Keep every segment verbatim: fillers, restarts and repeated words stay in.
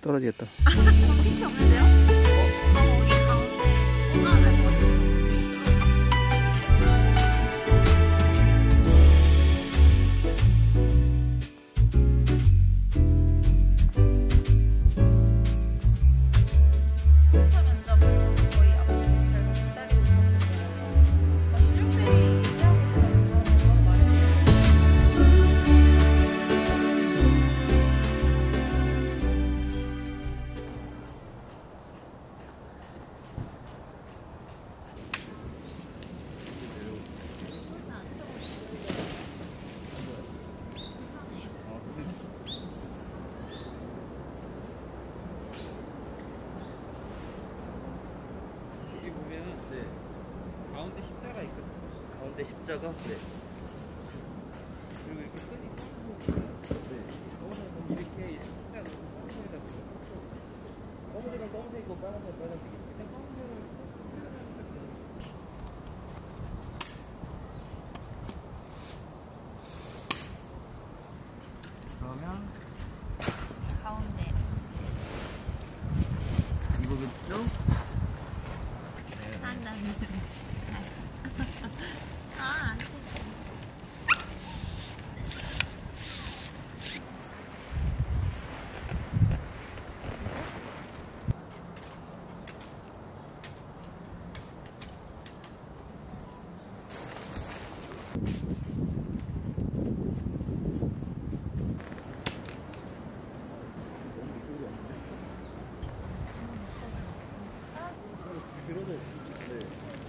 떨어지겠다. 힌트 없는데요? 어, 거기 가운데 뭐가 날 것 같아요. 진짜 면접은 거의 앞으로 잘 기다리고 있었거든요. 신입들이 얘기하고 있었던 그런 말이에요. 여기 보면은 네. 가운데 십자가 있거든요. 가운데 십자가? 네. 그리고 이렇게 끈이 네. 저거는 이렇게 십자가 검은색에다 붙여서 검은색은 검은색이고 빨간색은 빨간색이고 그냥 검은색을 그러면 가운데. 이거겠죠? 한다. 아, 안 돼. 그러면 네.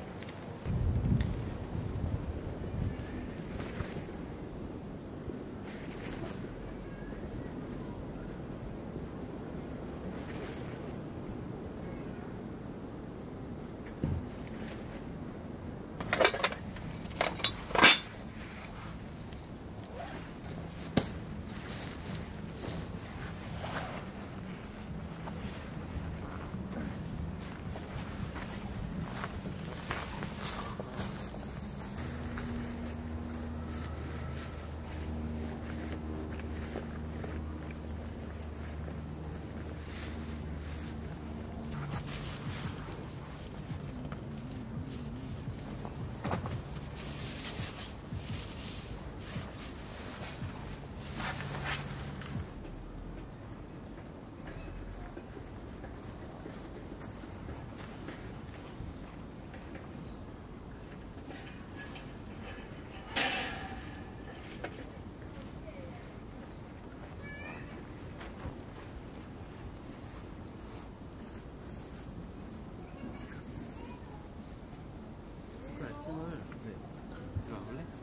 그 아침을 네. 이거 안 볼래?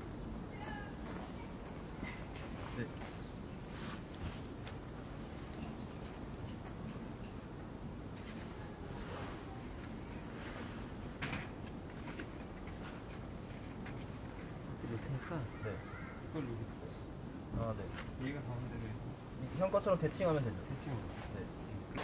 네. 이렇게 놓을 테니까 네. 이걸 누르세요. 아 네. 얘가 가운데로 해서 형 것처럼 대칭하면 되죠. 대칭으로. 네.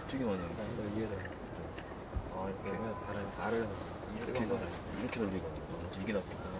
이쪽이 많이 나 위에다. 아 이렇게 그러면 발을 발을 이렇게 해서 이렇게 돌리거든요. 이게 낫겠다.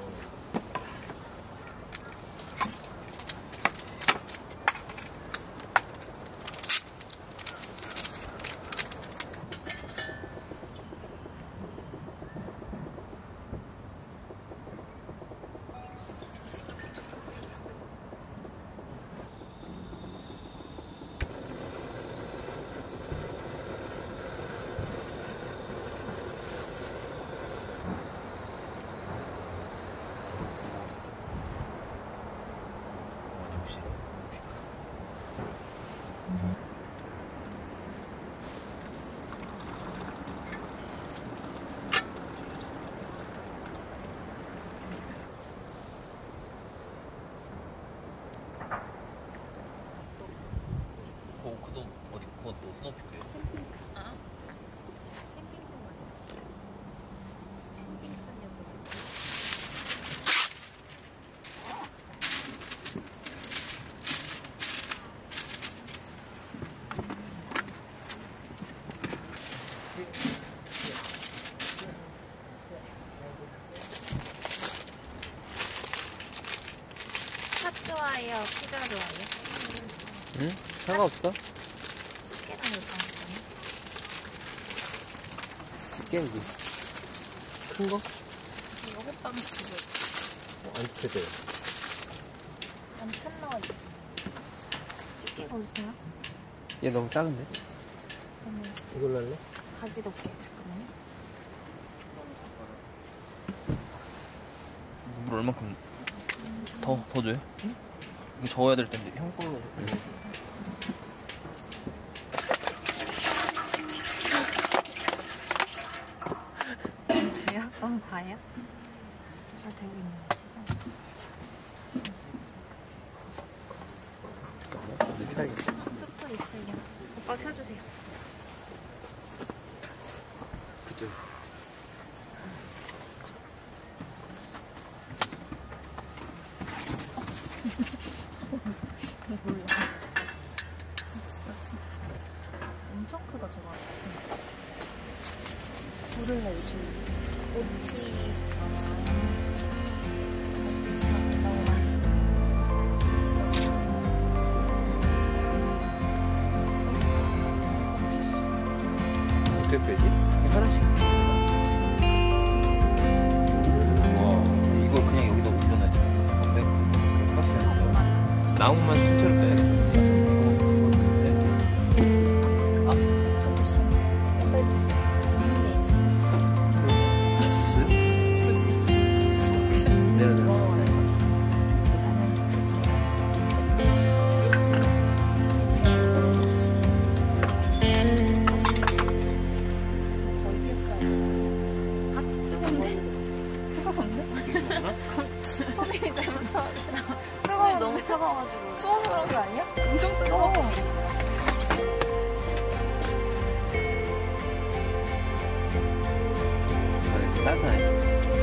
그도 어디 그것도 스노피크예요? 아? 캠핑동 아니야? 캠핑동이었던 팥 좋아해요? 피자 좋아해요? 응? 상관없어. 숙계랑 요강 깨지. 큰 거? 이거 호빵 집을 어, 안 펴져요. 안큰 넣어줘. 숙계가 어디서요? 얘 너무 작은데? 그러면 이걸로 할래? 가지고 올게. 잠깐만요. 물 얼만큼 더, 더 줘요? 응? 이거 저어야 될 텐데 형 걸로 돼요? 너무 봐요? 잘 되고 있는 거 지금? 이렇게 하겠다. 촛불 있어요. 오빠 켜주세요. 그죠? 이거 몰라. 진짜, 진짜 엄청 크다 저거. 불을 내줄. 오티. 어떻게 빼지? 하나씩. 와 이걸 그냥 여기다 올려놔야 되는 건데 나무만 통째로 빼야겠다. 손이 잘못하고 뜨거워. 너무 차가워가지고 추워서 그런 거 아니야? 엄청 뜨거워. 따뜻하네.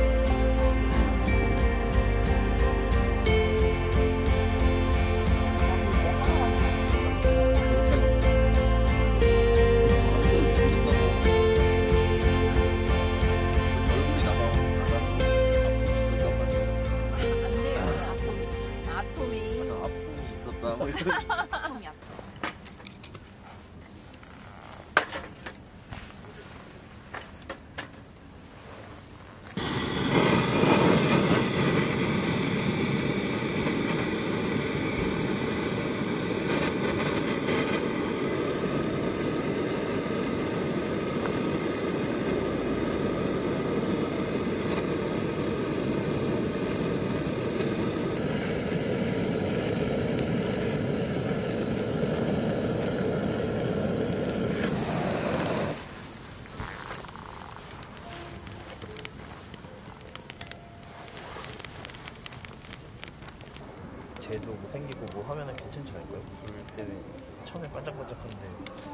쟤도 뭐 생기고 뭐 하면은 괜찮지 않을까요? 물 때문에 처음에 반짝반짝한데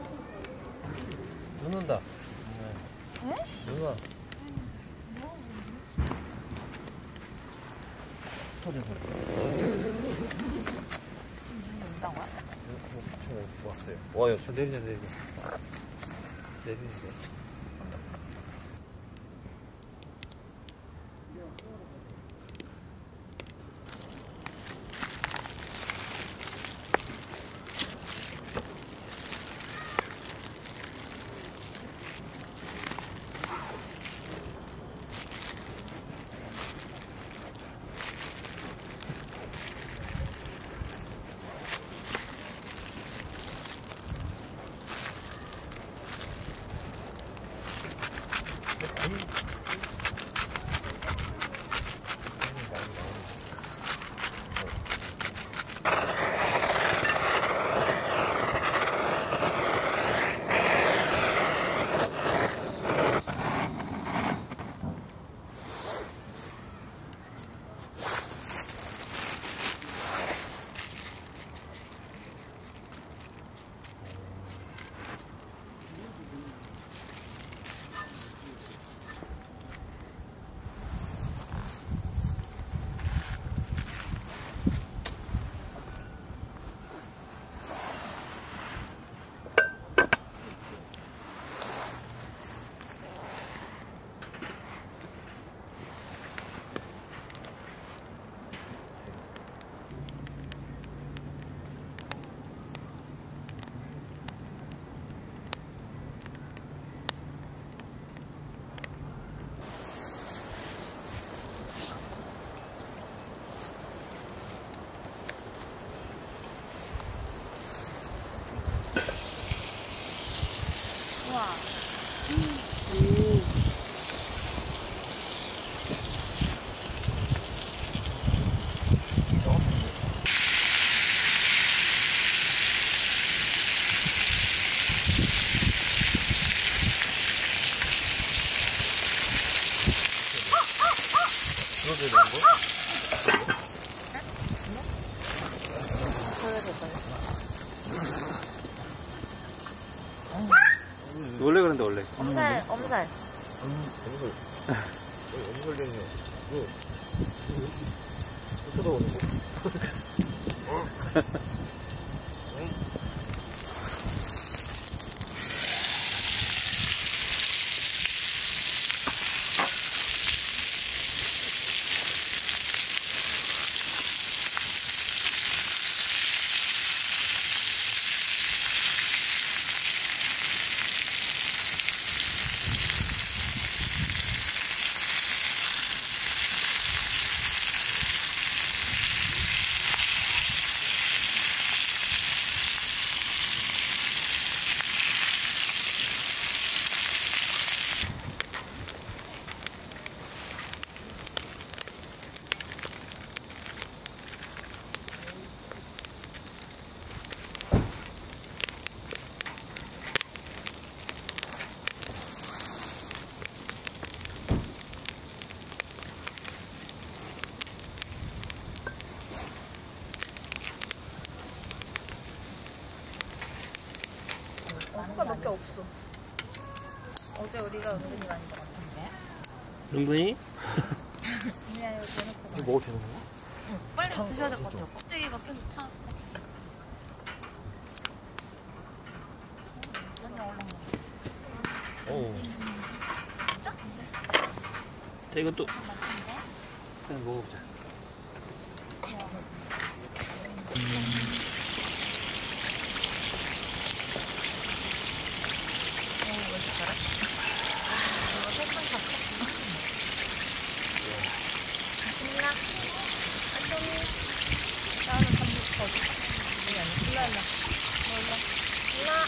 눈 온다. 네? 눈 와. 터진 소리. 지금 눈이 온다고요? 저 왔어요. 와요. 저 내리자 내리자. 내리는데. 우와. 들어줘야 되는 거? 원래 그런데 원래. 엄살, 엄살. 엄살. 엄살 되네요. 이거 쳐다보는 거. 수가 몇 개 없어. 어제 우리가 은근히 많이 먹었는데. 은근히? 그냥 이거 대놓고. 이거 먹어도 되는 거야? 응, 빨리 드셔야 될 것 같아요. 껍데기가 계속 타. 완전 얼렁. 어. 진짜? 자, 이것도 맛있는데? 일단 먹어보자. 나는 감기 거지. 아니, 아니, 일라, 일라. 일라. 일라.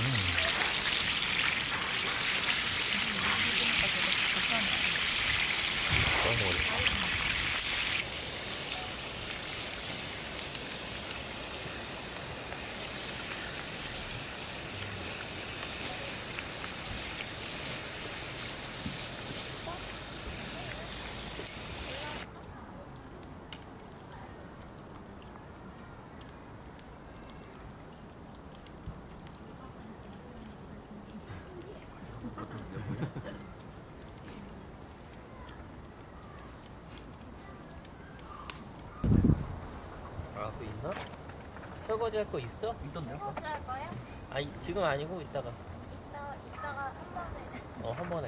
아, 그 있나? 설거지 할 거 있어? 있던데요? 설거지 할 거야? 아니, 지금 아니고 이따가. 이따, 이따 이따가 한 번에 어, 한 번에.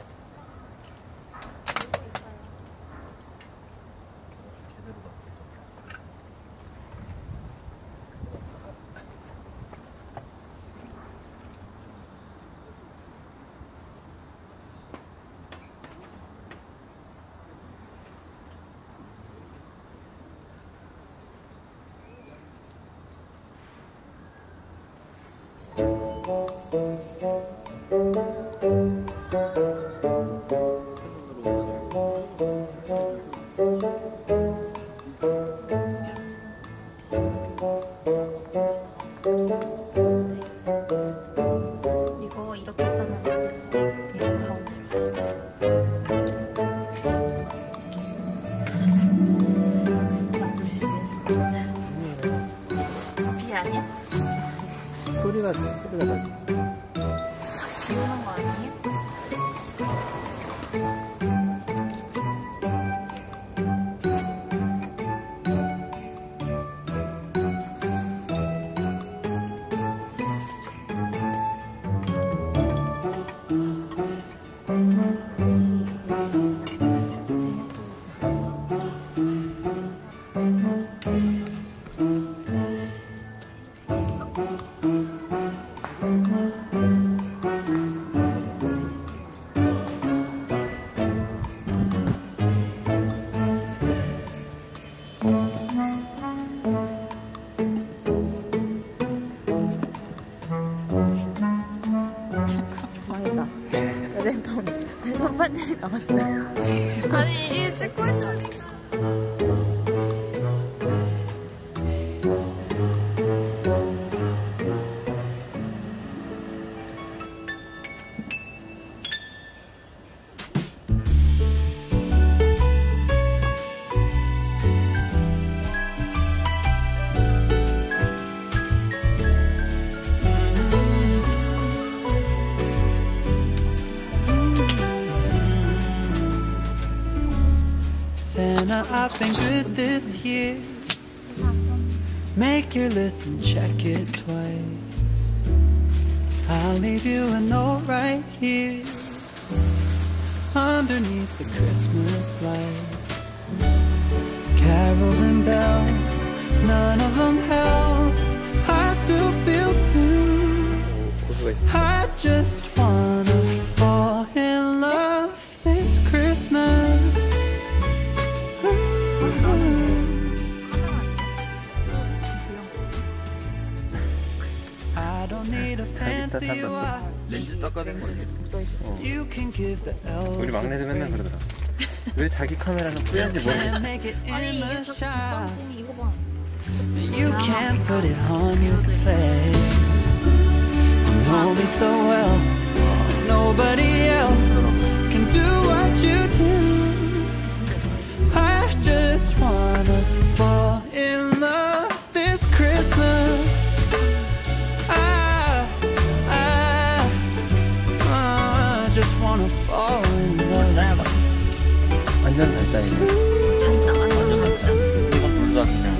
놀고 있어요. 제대로 다. 이거 이렇게 싸면 안 돼. 이렇게 가운데로. 만두씨. 비 아니야? 소리가, 소리가 나지. 비 오는 거 아니에요? 망했다. 랜턴, 랜턴 배터리 남았어요. 아니, 이 찍고 있으니까. Santa, I've been good this year. Make your list and check it twice. I'll leave you a note right here underneath the Christmas lights. Carols and bells, none of them help. I still feel blue. 고수가 있어. I just wanna fall in love this Christmas. I don't need a fancy watch. 렌즈 닦아낸 거지. You can give the elves 우리 막내도 맨날 a break. 그러더라. 왜 자기 카메라는 뿌연지 모르겠어. And make it 아니, in 이게 the 저 shop. 던진이 이거 봐. You can't put it on your sleigh. You know me so well. Nobody else can do what you do. I just wanna fall in love this Christmas. I, I, I just wanna fall in love. 완전 달짝이네. 단짠, 완전 단짠. 이거 둘 다 그냥.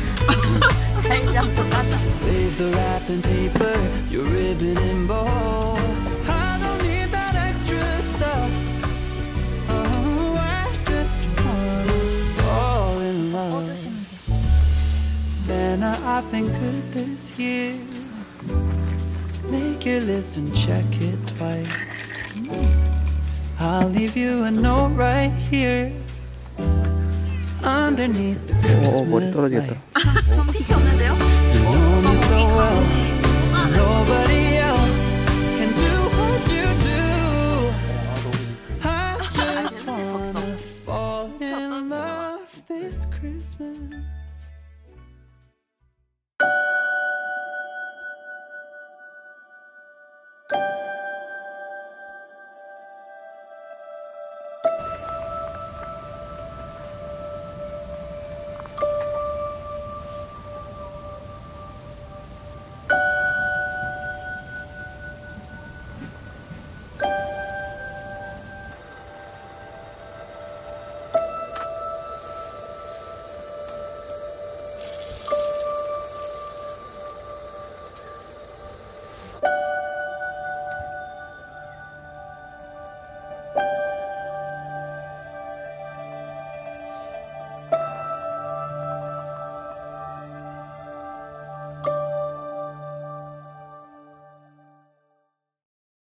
달짱, 짜장. Save the wrapping paper, your ribbon and bow. I don't need that extra stuff. Oh, I just wanna fall in love. 꺼주시면 돼. Santa, I've been good this year. Make your list and check it twice. I'll leave you a note right here underneath the 오, 머리 Christmas 떨어지겠다. lights. 전 픽이 없는데요? You know me so well. 아, Nobody